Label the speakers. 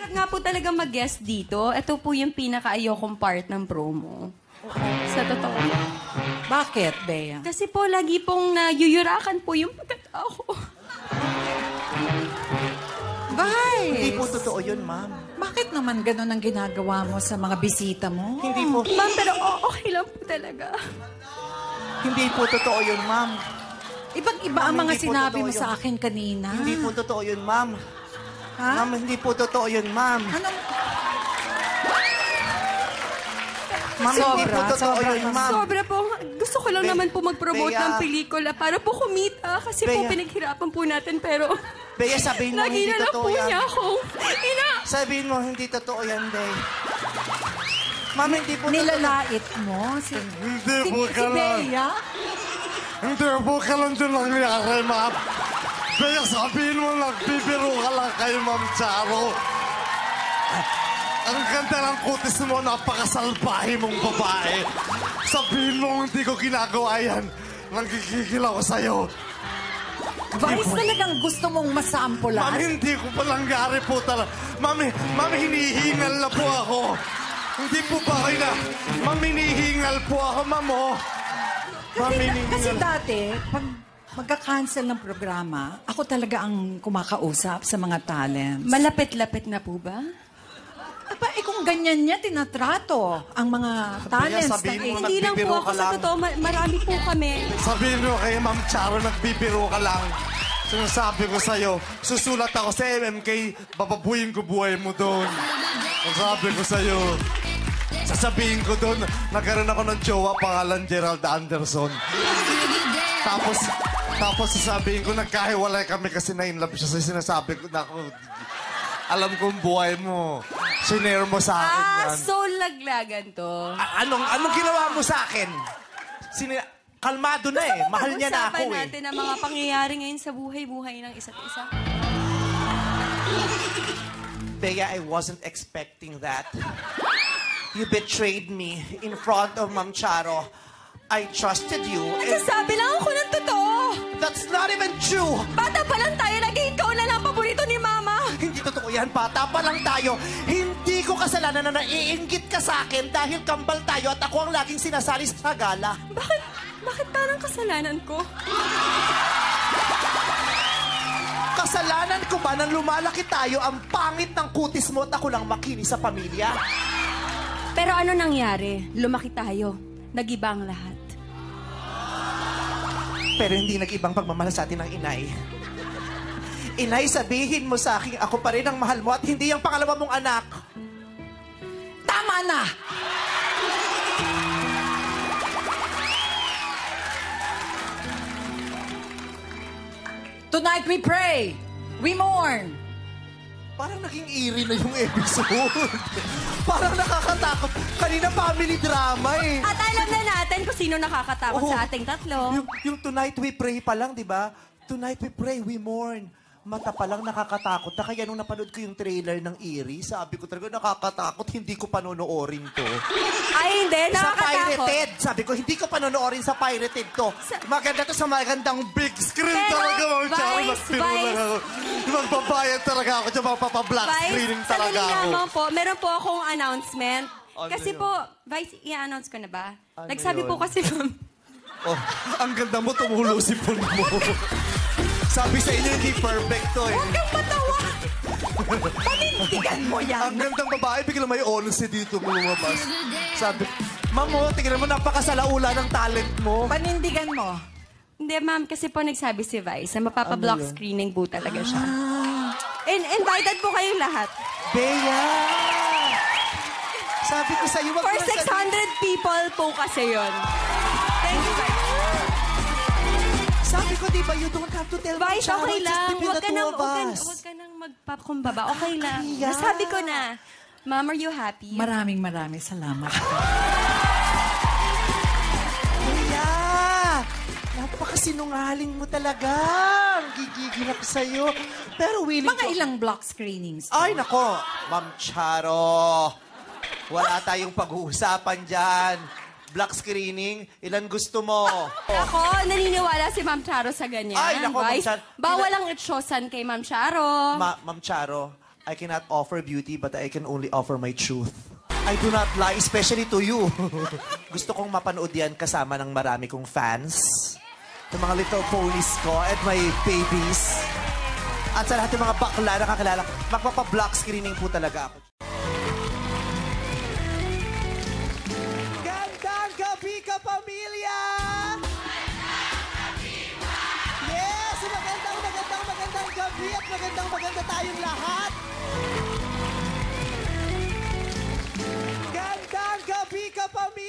Speaker 1: Hirap nga po talaga mag-guest dito. Ito po yung pinaka-ayokong part ng promo. Sa totoo.
Speaker 2: Bakit, Bea?
Speaker 1: Kasi po, lagi pong nayuyurakan po yung pagkatao ko.
Speaker 2: Vice!
Speaker 3: Hindi po totoo yun, ma'am.
Speaker 2: Bakit naman ganun ang ginagawa mo sa mga bisita mo?
Speaker 3: Hindi po.
Speaker 1: Ma'am, pero okay lang po talaga.
Speaker 3: Hindi po totoo yun, ma'am.
Speaker 2: Ibang-iba ang mga sinabi mo sa akin kanina.
Speaker 3: Hindi po totoo yun, ma'am.
Speaker 2: Ha?
Speaker 3: Ma'am, hindi po totoo yun, ma'am.
Speaker 2: Anong...
Speaker 3: Ma'am, hindi po totoo yun, ma'am.
Speaker 1: Sobra po. Gusto ko lang naman po mag-promote
Speaker 3: Bea.
Speaker 1: ng pelikula para po kumita. Kasi po
Speaker 3: Bea.
Speaker 1: pinaghirapan po natin. Pero
Speaker 3: Bea, sabihin mo
Speaker 1: lagi
Speaker 3: hindi
Speaker 1: na lang
Speaker 3: totoo
Speaker 1: po
Speaker 3: yan.
Speaker 1: niya akong
Speaker 3: Sabihin mo hindi totoo yan, Bea. Ma'am, hindi po totoo.
Speaker 2: Nilalait mo?
Speaker 4: Hindi po
Speaker 2: Si
Speaker 4: ka lang.
Speaker 2: Bea?
Speaker 4: Hindi po ka lang doon nangyari, ma'am. Kaya sabihin mo, nagbibiro ka lang kay Ma'am Charo. Ang ganda ng kutis mo, napakasalbahe mong babae. Sabihin mo, hindi ko ginagawa yan. Nanggigigil ako sa'yo.
Speaker 2: Vice, talagang gusto mong masampulan?
Speaker 4: Ma'am, hindi ko pa nangyari po talaga. Ma'am, hinihingal na po ako. Hindi po ba kayo na? Ma'am, hinihingal po ako, ma'am, oh. Ma'am,
Speaker 2: Kasi dati, pag magka-cancel ng programa, ako talaga ang kumakausap sa mga talents.
Speaker 1: malapit-lapit na po ba?
Speaker 2: Aba, kung ganyan niya, tinatrato ang mga talents.
Speaker 4: sabihin mo,
Speaker 1: Hindi lang po
Speaker 4: nagbibiro
Speaker 1: ako
Speaker 4: ka
Speaker 1: sa
Speaker 4: lang.
Speaker 1: totoo. Marami po kami.
Speaker 4: Sabihin mo kay Ma'am Charo, nagbibiro ka lang. Sinasabi ko sa'yo, susulat ako sa MMK, bababuyin ko buhay mo doon. Ang sabi ko sa'yo, sasabihin ko doon, nagkaroon ako ng jowa, pangalan Gerald Anderson. Tapos sasabihin ko, nagkahiwalay kami kasi na-inlove siya. So sinasabi ko, naku, alam kong buhay mo. Sinare mo sa akin yan.
Speaker 1: So laglagan to.
Speaker 3: Anong ginawa mo sa akin? Kalmado na eh. Mahal niya na ako
Speaker 1: Pag-usapan
Speaker 3: eh.
Speaker 1: natin ang mga pangyayari ngayon sa buhay-buhay ng isa't isa.
Speaker 3: Bea, I wasn't expecting that. You betrayed me in front of Ma'am Charo. I trusted you.
Speaker 1: Nagsasabi lang ako ng totoo.
Speaker 3: That's not even true.
Speaker 1: Bata pa lang tayo, lagi ikaw na lang paborito ni Mama.
Speaker 3: Hindi totoo yan, bata pa lang tayo. Hindi ko kasalanan na naiinggit ka sa akin dahil kambal tayo at ako ang laging sinasali sa gala.
Speaker 1: Bakit parang kasalanan ko?
Speaker 3: Kasalanan ko ba nang lumalaki tayo ang pangit ng kutis mo at ako lang makinis sa pamilya?
Speaker 1: Pero ano nangyari? Lumaki tayo. Nag-iba ang lahat.
Speaker 3: Pero hindi nag-ibang pagmamahal sa atin ng inay. Inay, sabihin mo sa akin, ako pa rin ang mahal mo at hindi ang pangalawa mong anak.
Speaker 2: Tama na! Tonight we pray. We mourn.
Speaker 3: Parang naging eerie na yung episode. Parang nakakatakot. Kanina family drama eh.
Speaker 1: At alam na natin kung sino nakakatakot sa ating tatlo.
Speaker 3: Yung Tonight We Pray pa lang, di ba? Tonight We Pray, We Mourn. Mata pa lang nakakatakot. Na kaya nung napanood ko yung trailer ng Eerie, sabi ko talaga nakakatakot, hindi ko panonoorin to.
Speaker 1: Ay, hindi.
Speaker 3: Sa
Speaker 1: Nakakatakot.
Speaker 3: pirated. Sabi ko, hindi ko panonoorin sa pirated to. Maganda to sa magandang
Speaker 4: Big screen
Speaker 1: Pero,
Speaker 4: talaga, Ma'am Charo.
Speaker 1: Vice,
Speaker 4: Nagbiro lang ako. Magbabayad talaga ako dyan, magpapa-black screening talaga
Speaker 1: sandali
Speaker 4: ako.
Speaker 1: lamang po. Meron po akong announcement.
Speaker 4: Ano
Speaker 1: Kasi
Speaker 4: yun?
Speaker 1: po, Vice, i-announce ko na ba?
Speaker 4: Ano
Speaker 1: Nagsabi
Speaker 4: yun?
Speaker 1: po kasi, ma'am.
Speaker 4: Oh, ang ganda mo, tumulo si Pon mo.
Speaker 3: Sabi sa inyo, hindi perfect to eh.
Speaker 2: Huwag kang patawa! Panindigan mo yan!
Speaker 4: Ang gandang babae, biglang may honesty dito mo lumabas.
Speaker 3: Sabi, Ma'am, tingnan mo, napakasalaula ng talent mo.
Speaker 2: Panindigan mo.
Speaker 1: Hindi, ma'am, kasi po nagsabi si Vice na mapapa-block
Speaker 3: Ano yun?
Speaker 1: screening po talaga siya. Invited po kayong lahat.
Speaker 3: Bea! Sabi ko sa'yo, wag
Speaker 1: For
Speaker 3: mo
Speaker 1: 600 people po kasi yun. Thank you, Vice.
Speaker 3: Sabi ko, di ba, you don't have to tell me,
Speaker 1: Vice,
Speaker 3: Charo,
Speaker 1: okay
Speaker 3: it's just
Speaker 1: lang.
Speaker 3: between the two of us.
Speaker 1: Huwag ka nang magpakumbaba. Okay lang.
Speaker 3: Kaya.
Speaker 1: Nasabi ko na. Ma'am, are you happy?
Speaker 2: Maraming salamat.
Speaker 3: Kuya! Napakasinungaling mo talaga. Ang gigigil ako sa'yo. Pero willing
Speaker 2: Mga ilang block screenings.
Speaker 3: Ay, nako. Ma'am Charo. Wala tayong pag-uusapan dyan. Black screening, ilan gusto mo?
Speaker 1: Ako, naniniwala si Ma'am Charo sa ganyan.
Speaker 3: Ay, naku, Ma'am
Speaker 1: Vice.
Speaker 3: Charo.
Speaker 1: Bawal ang itsosan kay Ma'am Charo.
Speaker 3: Ma'am Charo, I cannot offer beauty, but I can only offer my truth. I do not lie, especially to you. Gusto kong mapanood yan kasama ng marami kong fans. Yung mga little ponies ko and my babies. At sa lahat ng mga bakla na kakilala, magpapa-block screening po talaga ako. Gandang gabi ka, pamilya! Yes! Magandang gabi at maganda tayong lahat! Gandang gabi ka, pamilya!